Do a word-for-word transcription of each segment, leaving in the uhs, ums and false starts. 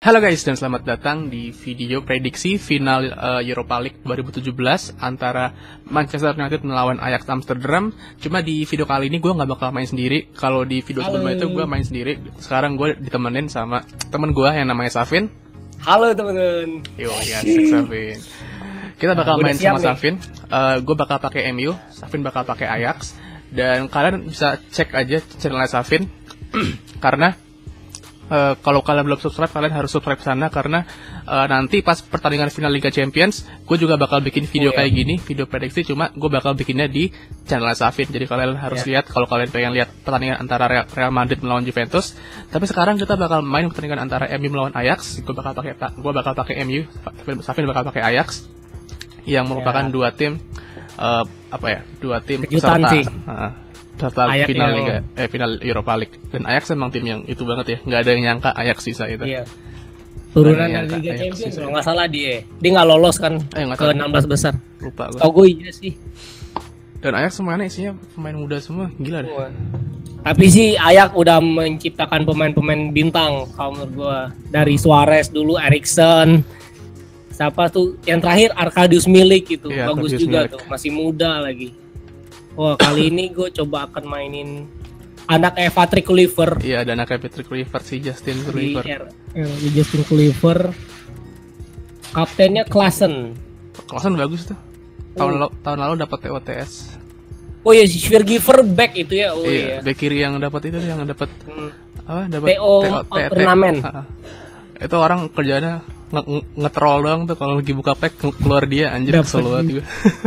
Halo guys, dan selamat datang di video prediksi final uh, Europa League dua ribu tujuh belas antara Manchester United melawan Ajax Amsterdam. Cuma di video kali ini gue nggak bakal main sendiri. Kalau di video sebelumnya itu gue main sendiri. Sekarang gue ditemenin sama temen gue yang namanya Safin. Halo temen-temen. Yo, ya asik Safin. Kita bakal nah, main sama nih. Safin. Uh, gue bakal pakai M U, Safin bakal pakai Ajax. Dan kalian bisa cek aja channel Safin karena Uh, kalau kalian belum subscribe, kalian harus subscribe sana karena uh, nanti pas pertandingan final Liga Champions, gue juga bakal bikin video oh, yeah. kayak gini, video prediksi. Cuma gue bakal bikinnya di channel Safin. Jadi kalian harus yeah. lihat kalau kalian pengen lihat pertandingan antara Real Madrid melawan Juventus. Tapi sekarang kita bakal main pertandingan antara M U melawan Ajax. Gue bakal pakai gue bakal pakai M U, Safin bakal pakai Ajax, yang merupakan yeah. dua tim uh, apa ya, dua tim peserta. Total Ajax final Liga, eh final Europa League. Dan Ajax emang tim yang itu banget ya, nggak ada yang nyangka Ajax sisa itu. Iya. Turunan dari Liga Champions kalau nggak salah dia, dia nggak lolos kan eh, ke enam belas besar. Lupa gue. Oh gue iya sih. Dan Ajax semuanya isinya pemain muda semua, gila deh. Tapi sih Ajax udah menciptakan pemain-pemain bintang kalau menurut gue. Dari Suarez dulu, Eriksen, siapa tuh yang terakhir Arkadiusz Milik itu ya, bagus Arkadiusz juga Milik. Tuh, masih muda lagi. Wah, kali ini gue coba akan mainin anaknya Patrick Kluivert. Iya, ada anaknya Patrick Kluivert, si Justin Kluivert. Iya, Justin Kluivert. Kaptennya Klaassen. Klaassen bagus tuh. Tahun, oh. tahun lalu dapat T O T S. Oh iya, si Schwiergiver back itu ya. Oh iya, iya. Back kiri yang dapat itu yang dapat hmm. apa? Dapat T O turnamen. Itu orang kerjanya nge-troll doang tuh, kalau lagi buka pack keluar dia, anjir kesel banget juga.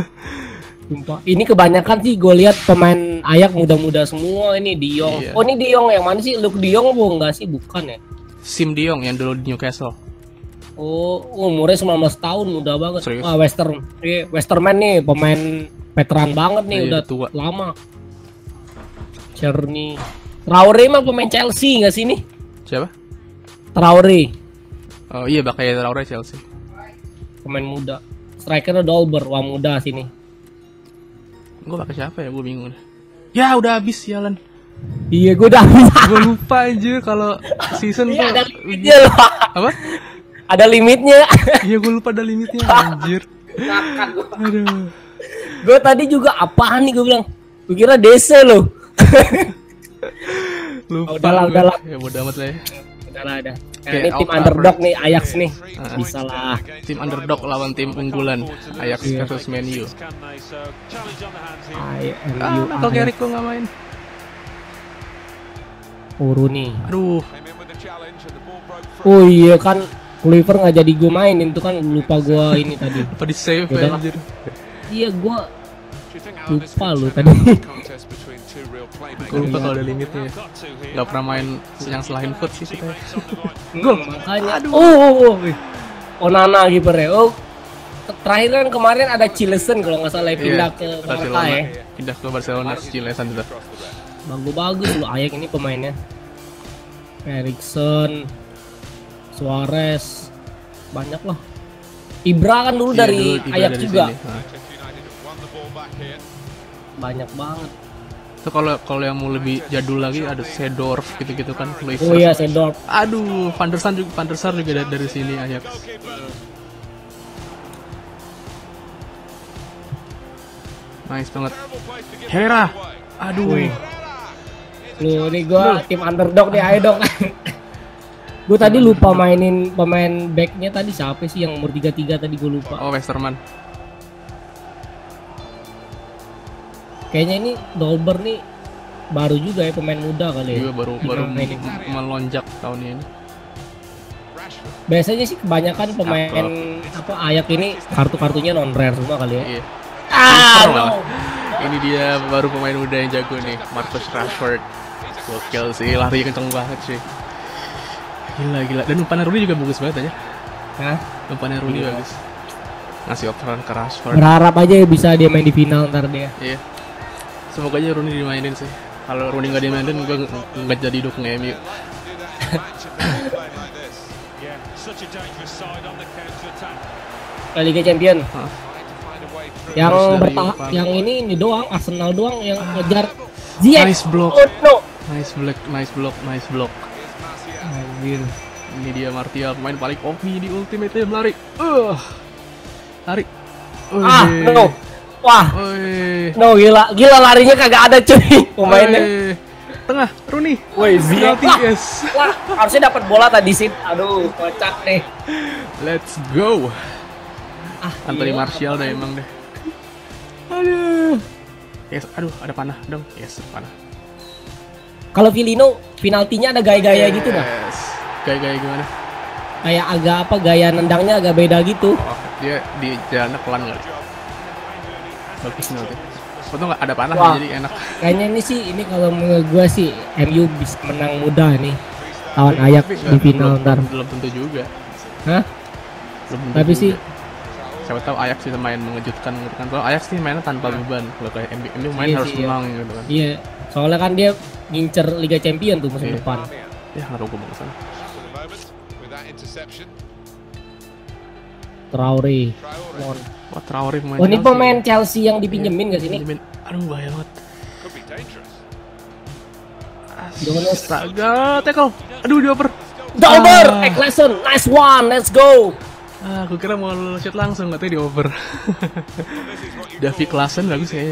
Ini kebanyakan sih gue lihat pemain Ajax muda-muda semua ini. De Jong. Iya. Oh ini De Jong yang mana sih? Luke De Jong bu enggak sih? Bukan ya? Sim De Jong yang dulu di Newcastle. Oh umurnya sembilan belas tahun, muda banget. Serius? Ah Western, iya, Westerman nih pemain veteran banget nih, nah, udah tua. Lama. Cerny. Traore mah pemain Chelsea nggak sih nih? Siapa? Traore. Oh iya pakai Traore Chelsea. Pemain muda. Strikernya Dolber, wah muda sini. Gue pakai siapa ya, gue bingung. Ya udah habis sialan. Iya gue udah habis. Gue lupa aja kalau season tuh ada limitnya loh. Apa? Ada limitnya. Iya gue lupa ada limitnya anjir. Aduh. Gue tadi juga apaan nih gue bilang. Gue kira D C loh. Lupa. Udahlah udahlah. Ya bodo amat lah ya. Udahlah ada. Nah, ini tim underdog nih Ajax nih. Uh, bisa lah. Tim underdog lawan tim unggulan Ajax yeah. versus Man U. Ah, kalau Carrick gue nggak main. Uru nih. Aduh. Oh iya kan Kluivert nggak jadi gue mainin tuh kan, lupa gue ini tadi. Apa di save anjir. Iya gue lupa lu tadi. Gue lupa kalau ada limitnya. Gak pernah main yang selain foot sih kita. Gue makanya. Aduh. Oh, oh, oh. Onana kiper ya. Oh, terakhir kan kemarin ada Cilesen kalau nggak salah pindah yeah, ke Barca ya. Pindah ke Barcelona, Cilesen itu. Bagus-bagus lu Ajax ini pemainnya. Eriksen, Suarez, banyak lah. Ibra kan dulu yeah, dari Ajax juga. Banyak banget. Itu kalau kalau yang mau lebih jadul lagi ada Seedorf gitu-gitu kan. Oh iya Seedorf. Aduh, Van der Sar juga Van der Sar juga dari, dari sini Ajax. Nice banget. Herrera. Aduh. Lu ini gua tim underdog nih, ayo dong. Gue tadi lupa mainin pemain backnya tadi siapa sih yang umur tiga puluh tiga tadi gue lupa. Oh Westerman. Kayaknya ini Dolber nih baru juga ya, pemain muda kali ya. Iya baru baru melonjak tahun ini. Biasanya sih kebanyakan pemain Apple. apa Ajax ini kartu-kartunya non rare semua kali ya. Iya. Ah, no. Ini dia baru pemain muda yang jago nih, Marcus Rashford. Gokil sih, larinya kenceng banget sih. Gila gila. Dan umpannya Rooney juga bagus banget aja. Hah? Umpannya Rooney iya. bagus. Ngasih operan ke Rashford. Berharap aja bisa dia main di final ntar dia. Iya. Semoga aja Rooney dimainin sih. Kalau Rooney nggak dimainin, gue nggak jadi dukung M U. Liga Champion. Huh? Yang bertahan, yang ini ini doang, Arsenal doang yang ngejar. Ziyech. Nice block. Oh, no. Nice block, nice block, nice block. Anjir. Ini dia Martial, pemain paling O P di Ultimate Team. Lari. Uh. Lari. Uy. Ah, no. Wah. Uy. No, gila. Gila larinya kagak ada cuy pemainnya. Uy. Tengah, Rooney. Woi, Ziyech. Wah, yes. Wah, harusnya dapat bola tadi sih. Aduh, kocak deh. Let's go. Ah, Anthony iya. Martial dah emang deh. Aduh. Yes, aduh, ada panah dong. Yes, panah. Kalau Filino, penaltinya ada gaya-gaya gitu dah. Yes. Gaya-gaya gimana? Kayak agak apa gaya nendangnya agak beda gitu. Oh, dia di jalannya pelan kali. Bagus nanti. Untung nggak ada panah Wah. jadi enak. Kayaknya ini sih, ini kalau menurut gue sih M U bisa menang mudah nih lawan Ajax Tapi di nggak- final belum, ntar. belum tentu juga. Hah? Belum tentu Tapi juga. sih, Siapa tahu Ajax bisa main mengejutkan gitu kan. Kalau Ajax sih mainnya tanpa beban. Kalau kayak M U, M U main Iya harus sih, iya. menang gitu kan. iya. Soalnya kan dia ngincer Liga Champion tuh musim Iya. depan. Ya nggak tahu gue mau kesana. Traore. Mon. Wah, Traore pemain. Oh, ini Chelsea. pemain Chelsea yang dipinjemin gak sih ini? Pinjemin. Aduh bahaya banget. Jonas. Astaga, tackle. Aduh dioper. Dober, Ah. Eklesen, nice one, let's go. Ah, aku kira mau shoot langsung, katanya dioper. David Klaassen bagus ya.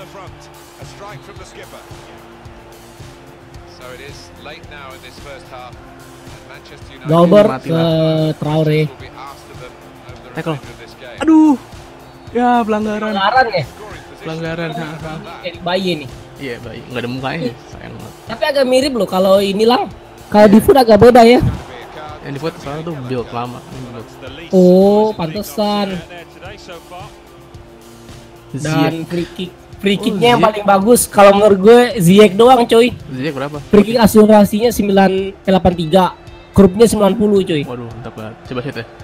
Dober Mati ke Traore. Tackle. Aduh. Ya, pelanggaran. Pelanggaran ya? Pelanggaran. Ha, ha. Kayak bayi nih. Iya, baik. Enggak ada mukanya, sayang banget. Tapi agak mirip loh kalau ini lang. Kalau di foot agak beda ya. Yang di foto soalnya tuh build lama. Ini build. Oh, pantesan. Ziyech. Dan free kick, free Oh, kicknya yang Ziyech. paling bagus. Kalau menurut gue Ziyech doang, coy. Ziyech berapa? Free kick akurasinya sembilan delapan tiga, grupnya sembilan puluh, coy. Waduh, mantap banget. Coba hit ya.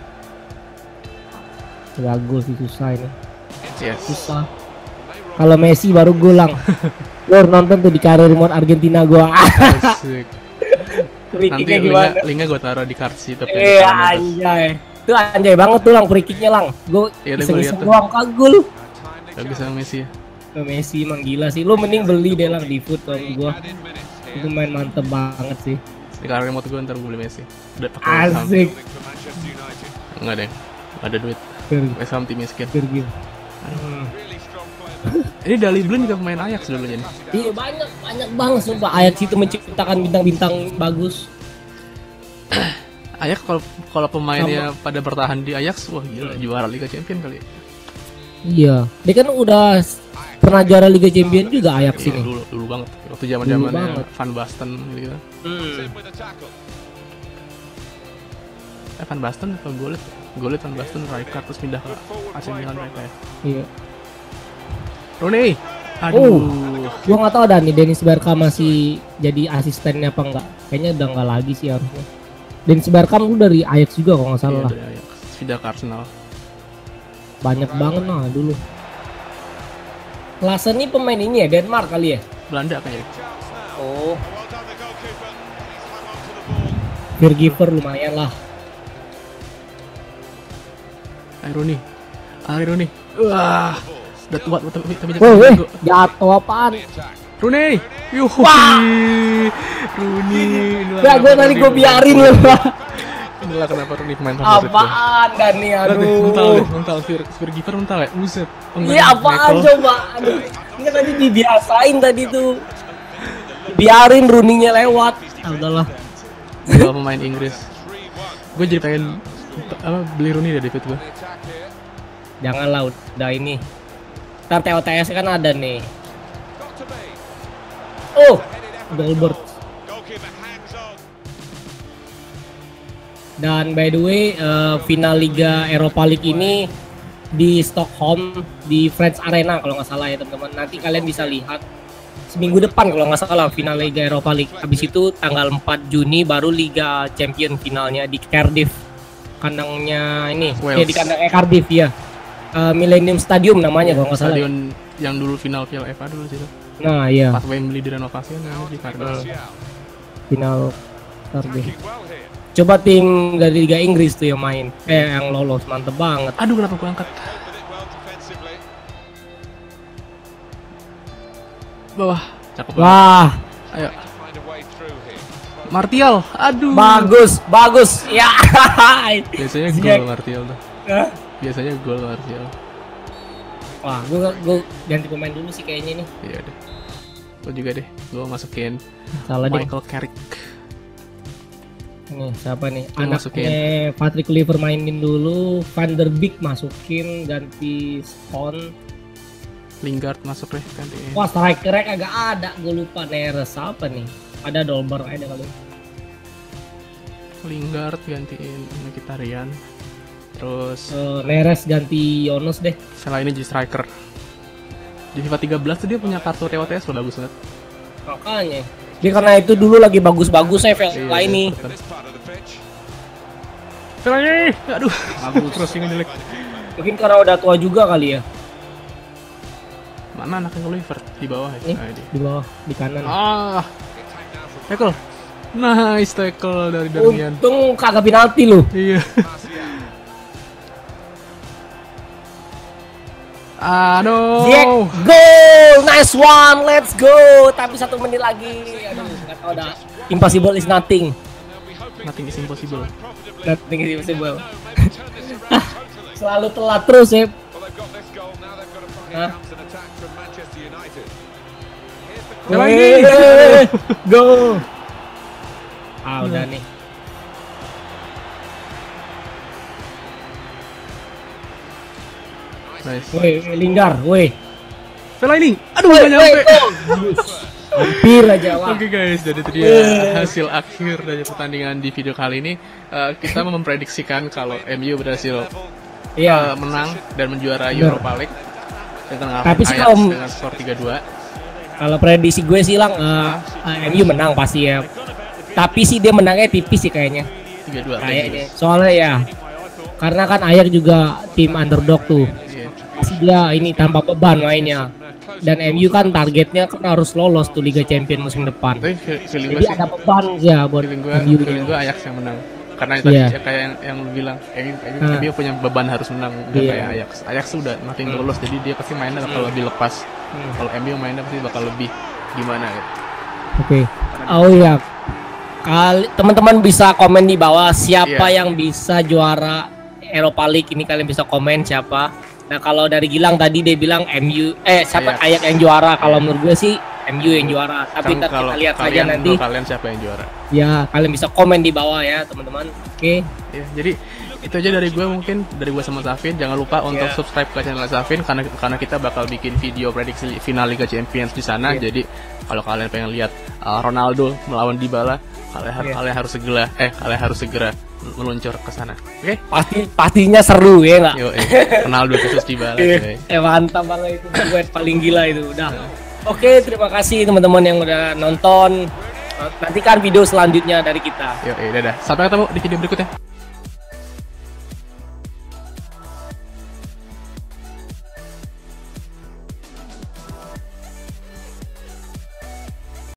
Bagus sih, susah ini. Yes. Susah. Kalau Messi baru gulang. Lo nonton tuh di karir mode Argentina gua. Asik. Free Nanti kicknya linknya, gimana? linknya gue taruh di card sheet tapi Eh anjay. Itu anjay banget tuh lang free kicknya lang. Gue Iya, tuh gua iseng-iseng liat tuh. doang kagul. Gak bisa Messi ya. Ke Messi emang gila sih. Lu mending beli deh lang di foot kalau gua. Itu main mantep banget sih. Di karir remote gue ntar gue beli Messi. Udah pakai West Ham. Asik. Enggak deh. Gak ada duit. Ger- West Ham tim miskin. ger- ger. Hmm. Ini Daley Blind juga pemain Ajax dulunya nih. Iya banyak banyak banget sumpah Ajax itu menciptakan bintang-bintang bagus. Ajax kalau kalau pemainnya pada bertahan di Ajax, wah gila juara Liga Champion kali. Iya. Dia kan udah s- pernah juara Liga Champion juga Ajax Iya, ini. dulu dulu banget. Waktu Dulu zaman-zamannya banget. Van Basten gitu. Hmm. Eh Van Basten atau Gullit? Gullit, Van Basten, Rijkaard terus pindah ke A C Milan mereka ya. Iya. Rooney. Oh. Aduh. Gua nggak tahu dah nih Dennis Bergkamp masih jadi asistennya apa enggak. Kayaknya udah nggak lagi sih harusnya. Dennis Bergkamp lu dari Ajax juga kalau nggak Iya, salah. dari Ajax. Pindah ke Arsenal. Banyak banget nah dulu. Klaassen ini pemain ini ya Denmark kali ya? Belanda kayaknya. Oh. Vergiver lumayan lah. Ayo Rooney. Ayo Rooney. Wah. Udah tua tapi tapi Woi, weh, jago. jatuh apaan? Rooney. Yuh. Wah. Rooney. Gak, gue tadi gue biarin loh. Inilah kenapa Rooney pemain favorit gue. Apaan dan nih Mental deh, aduh. mental Fir, Firgiver mental ya, buset. Iya apaan coba? Aduh, ini kan tadi dibiasain tadi tuh. Biarin Rooney-nya lewat. Ah, udahlah. Kalau pemain Inggris, gue jadi pengen apa beli Rooney dari David gue. Janganlah udah ini. Ntar T O T S kan ada nih. Oh, Dolbert. Dan by the way, uh, final Liga Eropa League ini di Stockholm di Friends Arena kalau nggak salah ya teman-teman. Nanti kalian bisa lihat seminggu depan kalau nggak salah final Liga Eropa League. Habis itu tanggal empat Juni baru Liga Champion finalnya di Cardiff. Kandangnya ini, Wales. ya di kandang eh, Cardiff ya. Uh, Millennium Stadium namanya kalau nggak salah. Stadion yang dulu final Piala F A dulu situ. Nah iya, Pas Wembley direnovasi kan namanya di Cardiff. final Cardiff. Coba tim dari Liga Inggris tuh yang main, eh yang lolos mantep banget. Aduh kenapa gue angkat? Bawah, cakep banget. Wah, Ayo, Martial, aduh. Bagus, bagus. Ya. Biasanya gol Martial tuh. Biasanya gol Martial. Wah, gue gue ganti pemain dulu sih kayaknya nih. Iya deh. Gue juga deh. Gue masukin Salah Michael deh. Carrick. Nih, siapa nih? Gua Anaknya Patrick Kluivert mainin dulu, Van der Beek masukin ganti Stone. Lingard masuk deh ganti. Wah, strikernya kagak ada. Gue lupa Neres apa nih. Ada Dolber ada kali. Lingard gantiin Mkhitaryan. Terus uh, Neres ganti Yunus deh. Selain ini jadi striker. Di FIFA tiga belas tuh dia punya kartu T O T S loh, bagus banget. Makanya. Dia karena itu dulu lagi bagus-bagus ya Vela ini. Vela ini, aduh. Bagus. Crossing jelek. Mungkin karena udah tua juga kali ya. Mana anaknya Kluivert di bawah ya? Nih, nah, di bawah, di kanan. Ah. Tackle. Nice tackle dari Darmian. Untung kagak penalti loh. Iya. Aduh. Ziyech, goal, nice one, let's go. Tapi satu menit lagi. Aduh, nggak tahu dah. Impossible is nothing. Nothing is impossible. Nothing is impossible. Selalu telat terus ya. Hah? Wih, go. Ah, udah nih. Nice. Woi, Lingard, woi. Vela ini, aduh nggak nyampe. Hampir aja wah. Oke okay guys, jadi itu dia hasil akhir dari pertandingan di video kali ini. Uh, kita memprediksikan kalau M U berhasil Iya. uh, menang dan menjuara Europa League dengan Tapi sih Ajax kalau dengan skor tiga dua. Kalau prediksi gue sih lang uh, uh, M U menang pasti ya. Tapi sih dia menangnya tipis sih kayaknya. tiga dua Kayaknya. Soalnya ya karena kan Ajax juga tim underdog tuh. Yeah. Pasti dia ini tanpa beban mainnya. Dan M U kan targetnya kan harus lolos tuh Liga Champions musim depan. Tapi feeling gue Jadi sih, ada beban ya buat feeling gue, M U. feeling gue Ajax yang menang. Karena tadi Yeah. ya, kayak yang, yang lu bilang, M U, M U, Ah. M U punya beban harus menang, udah Yeah. kayak Ajax. Ajax sudah makin Hmm. lolos, jadi dia pasti mainnya bakal lebih lepas. Hmm. Kalau M U mainnya pasti bakal lebih gimana gitu. Oke. Oh ya. Kali teman-teman bisa komen di bawah siapa Iya. yang bisa juara Europa League ini, kalian bisa komen siapa. Nah, kalau dari Gilang tadi dia bilang M U eh siapa Ajax. Ajax yang juara. Kalau menurut gue sih M U yang juara. Tapi Kan ntar kalau kita lihat saja kalian, nanti. menurut kalian siapa yang juara? Ya, kalian bisa komen di bawah ya, teman-teman. Oke. Ya, jadi itu aja dari gue, mungkin dari gue sama Safin. Jangan lupa untuk Yeah. subscribe ke channel Safin karena karena kita bakal bikin video prediksi final Liga Champions di sana. Yeah. Jadi kalau kalian pengen lihat uh, Ronaldo melawan Dybala, kalian har- Yeah. kalian harus segera eh kalian harus segera meluncur ke sana. Oke? Pasti pastinya seru ya nggak? Yo, eh, Ronaldo versus Dybala. coy. Eh mantap banget itu, duet paling gila itu udah. Oke, terima kasih teman-teman yang udah nonton. Nantikan video selanjutnya dari kita. Yo, eh, dadah. Sampai ketemu di video berikutnya.